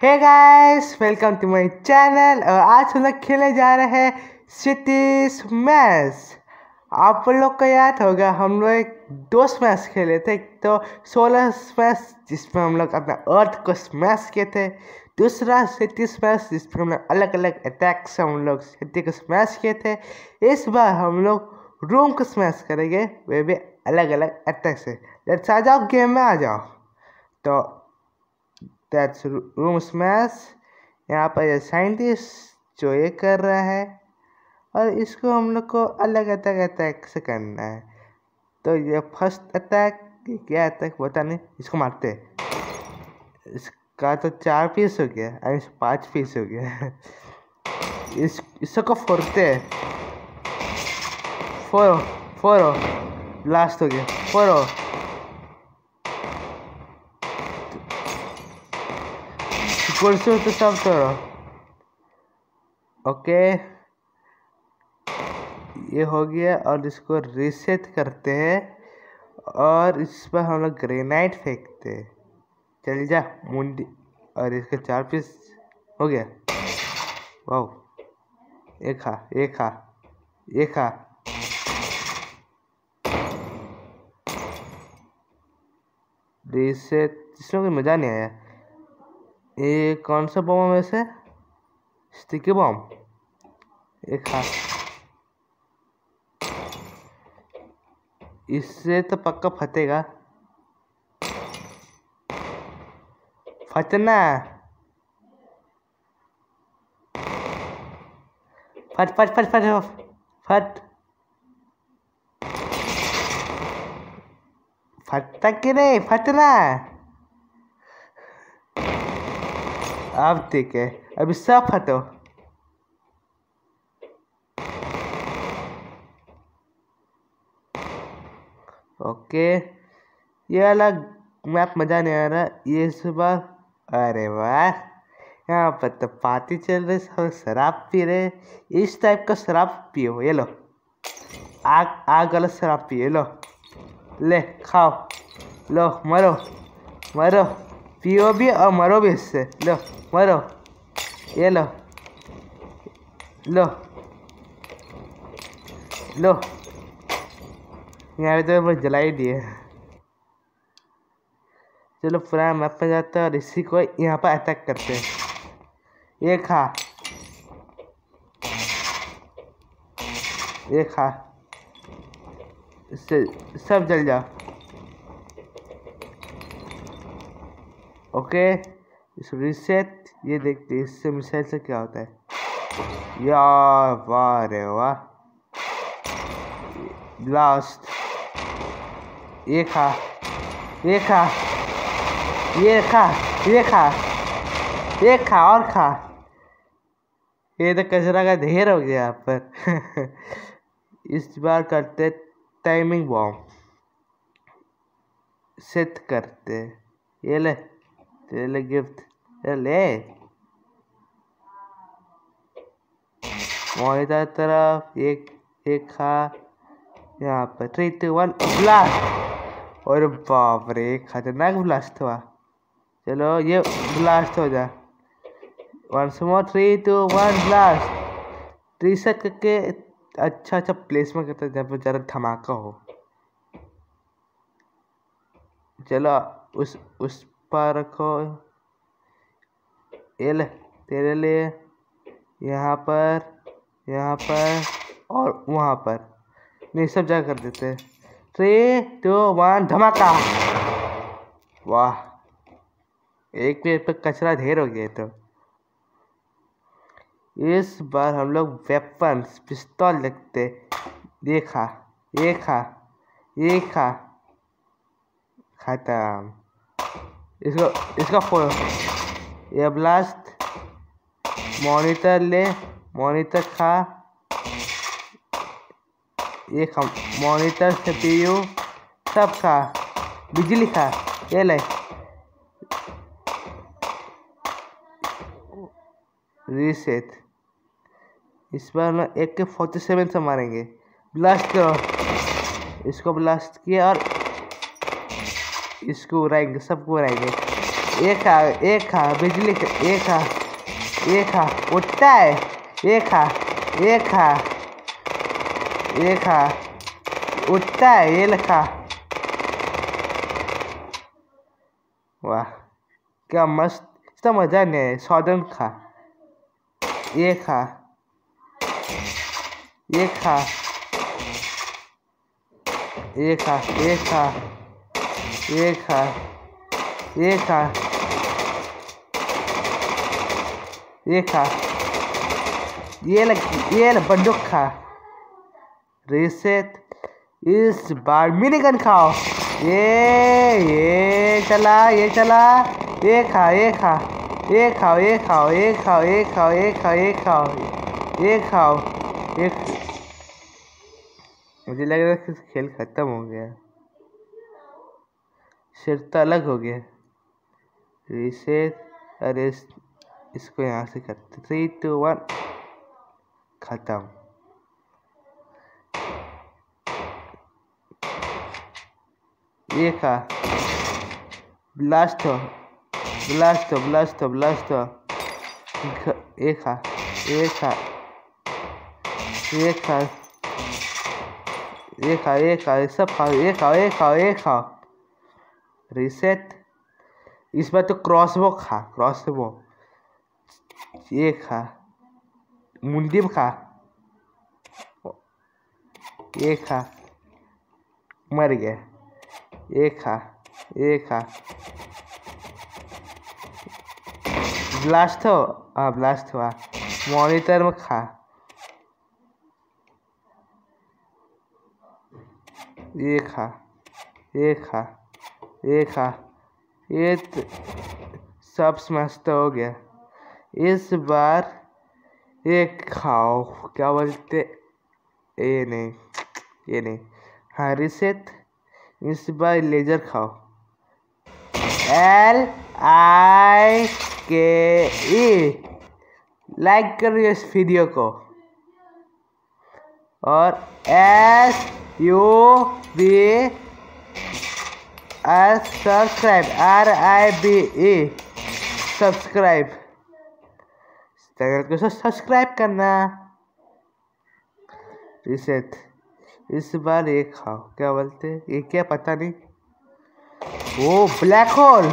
Hey guys, welcome to my channel. और आज हम लोग खेलने जा रहे हैं सिटी स्मैश। आप लोग को याद होगा हम लोग एक दो स्मैश खेले थे। तो 16 स्मैश जिसमें हम लोग अपना अर्थ को स्मैश किए थे। दूसरा सिटी स्मैश जिसमें हम लोग अलग अलग अटैक से हम लोग सिटी को स्मैश किए थे। इस बार हम लोग रूम को स्मैश करेंगे, वे भी अलग अलग अटैक से। लेट्स आ जाओ, गेम में आ जाओ। तो दैट्स रूम स्मैश। यहाँ पर ये साइंटिस्ट जो ये कर रहा है और इसको हम लोग को अलग अटैक से करना है। तो ये फर्स्ट अटैक, क्या अटैक पता नहीं, इसको मारते हैं। इसका तो 4 पीस हो गया, अभी 5 पीस हो गया। इसको फोड़ते हैं। फोड़ो ब्लास्ट हो गया। फोड़ो कुर्सी तो सब तोड़ो। ओके, ये हो गया। और इसको रीसेट करते हैं और इस पर हम लोग ग्रेनाइट फेंकते हैं। चल जा मुंडी। और इसके 4 पीस हो गया। वाह, ये खा। रीसेट, इसमें कोई मजा नहीं आया। ये कौन सा बम है वैसे? Sticky bomb. ये खा। इससे तो पक्का फटेगा। फटना। फट। फटता कि नहीं? फटना। अब ठीक है, अभी सब फटो। ओके, ये अलग मैप मजा नहीं आ रहा। ये सुबह, अरे वाह, यहाँ पर तो पार्टी चल रही, सब शराब पी रहे। इस टाइप का शराब पियो। ये लो, आग वाला शराब पियो। लो, ले खाओ। लो, मरो पियो भी और मरो भी इससे। लो मरो। ये लो यहाँ तो जला ही दिए। चलो पुराना मैप पे जाते हैं और इसी को यहाँ पर अटैक करते हैं। ये खा, इससे सब जल जा। ओके, इस रीसेट। ये देखते हैं इससे मिसाइल से क्या होता है। यार वाह रे वाह। ब्लास्ट। ये खा। और खा। ये तो कचरा का ढेर हो गया यहाँ पर। इस बार करते टाइमिंग बॉम्ब सेट करते। ये ले गिफ्ट। ले मॉनिटर तरफ एक खा। यहाँ पर 3, 2, 1 ब्लास्ट। और बाप रे, खतरनाक ब्लास्ट हुआ। चलो ये ब्लास्ट हो जा। 1 more 3, 2, 1 ब्लास्ट। रीसेट करके अच्छा प्लेसमेंट करते जहाँ पर ज़्यादा धमाका हो। चलो उस पर रखो। ये ले, तेरे लिए। यहाँ पर और वहाँ पर नहीं, सब जगह कर देते। 3, 2, 1 धमाका। वाह, एक पेड़ पर कचरा ढेर हो गया। तो इस बार हम लोग वेपन्स पिस्तौल लगते। ये खा। खत्म। इसको फोड़ो। ये ब्लास्ट। मॉनिटर ले, मॉनिटर खा। ये खा, मॉनिटर CPU सब खा। बिजली खा। ये ले रीसेट। इस बार हम AK-47 से मारेंगे। ब्लास्ट करो। इसको ब्लास्ट किया और इसको उड़ाएंगे, सबको उड़ाएंगे। ये खा, ये खा, बिजली का, ये खा, ये खा, उठता है, ये खा, ये खा, ये खा, उठता है, ये लिखा। वाह क्या मस्त, इसका मजा नहीं है। सॉर्डन खा, ये खा, ये खा, ये खा, ये खा, ये खा, ये खा, ये खा, ये बंदूक खा। रीसेट, इस बार मिनी गन खाओ। ये चला, ये चला, ये खा, ये खा, ये खाओ, ये खाओ, ये खाओ, ये खाओ, ये खाओ, ये खाओ, ये खाओ, ये। मुझे लग रहा है कि खेल खत्म हो गया, सिर्फ तो अलग हो गया। रीसेट, अरे इसको यहाँ से करते। 3 2 1 खत्म। ये खा, ब्लास्ट हो, ब्लास्ट हो, ब्लास्ट हो, ब्लास्ट हो। ये खा, ये खा, ये खा, ये खा, ये खा, सब खाओ, ये खाओ, ये खाओ, ये खाओ। रीसेट, इस बार तो क्रॉसबो खा, क्रॉसबो। ये खा, मुंडी खा, ये खा, मर गया। ये खा, ये खा, ब्लास्ट हो, हाँ ब्लास्ट हुआ। मॉनिटर में खा, ये खा, ये खा, ये खा, ये सब स्मैश तो हो गया। इस बार ये खाओ, क्या बोलते, ये नहीं, ये नहीं, हाँ रीसेट। इस बार लेजर खाओ। LIKE लाइक करिए इस वीडियो को, और SUB subscribe, RIBE subscribe, channel को सब्सक्राइब करना। रीसेट, इस बार ये खाओ, क्या बोलते, ये क्या पता नहीं। वो ब्लैक होल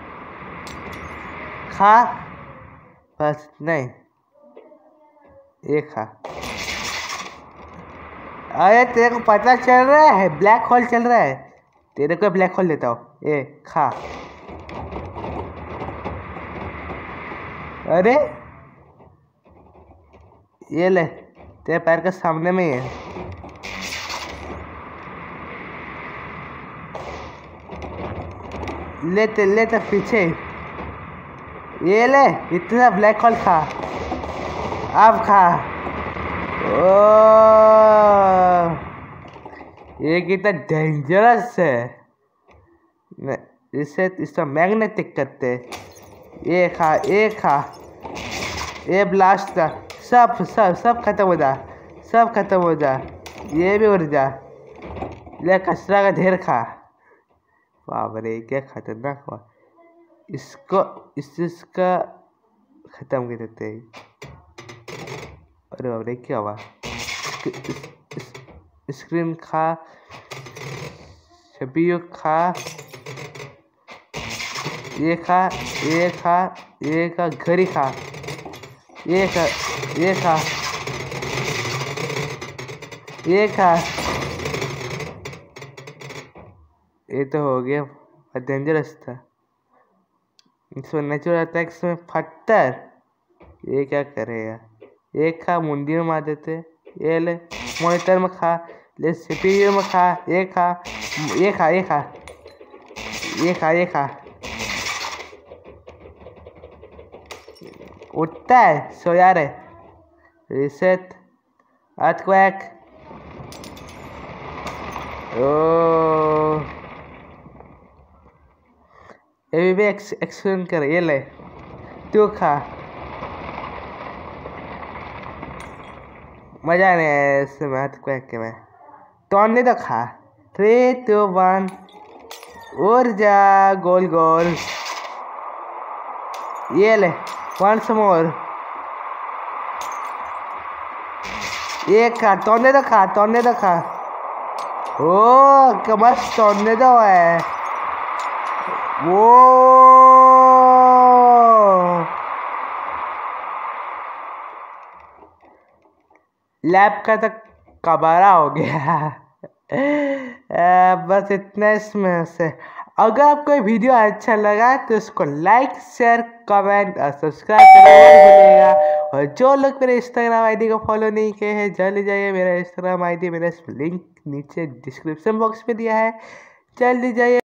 खा, बस नहीं, ये खा। अरे तेरे को पता चल रहा है ब्लैक होल चल रहा है, तेरे को ब्लैक होल देता हूँ, ये खा। अरे ये ले, तेरे पैर के सामने में ही है। लेते लेते पीछे, ये ले, इतना ब्लैक होल खा, अब खा। ओ ये कितना डेंजरस है। इसे इसका मैग्नेटिक करते। ये खा, ये खा, ये ब्लास्ट था, सब सब सब खत्म हो जा, सब खत्म हो जा। ये भी उड़ जा, ले कचरा का ढेर खा। बाप रे क्या खतरनाक हुआ। इसको इसका खत्म कर देते हैं। अरे बाप रे क्या हुआ, स्क्रीन खा, CPU खा, ये खा, ये खा, ये खा, घड़ी खा, ये खा, ये खा, ये खा। ये तो हो गया, डेंजरस था। इसमें नेचुरल अटैक्स में पत्थर, ये क्या करेगा। ये खा, मुंडी में मार देते। ये ले मॉनिटर में खा, ले CPU में खा, ये खा, ये खा, ये खा, ये खा, ये खा। उठता है, सोया रे। Reset, earthquake. ओ ये भी एक्सप्लेन कर, ये ले तू खा। मजा नहीं आया इसमें अर्थक्वेक के में, तोड़ने तो खा। 3 2 1 उड़ जा, गोल गोल। ये ले, वंस मोर। एक खा, टोर्नेडो खा, टोर्नेडो खा। ओ क्या मस्त टोर्नेडो है वो। लैब का तो कबारा हो गया। बस इतना इसमें से। अगर आपको ये वीडियो अच्छा लगा तो इसको लाइक शेयर कमेंट और सब्सक्राइब करना मत भूलिएगा। और जो लोग मेरे इंस्टाग्राम आईडी को फॉलो नहीं किए हैं जल्दी जाइए, मेरा इंस्टाग्राम आईडी मेरा लिंक नीचे डिस्क्रिप्शन बॉक्स में दिया है, जल्दी जाइए।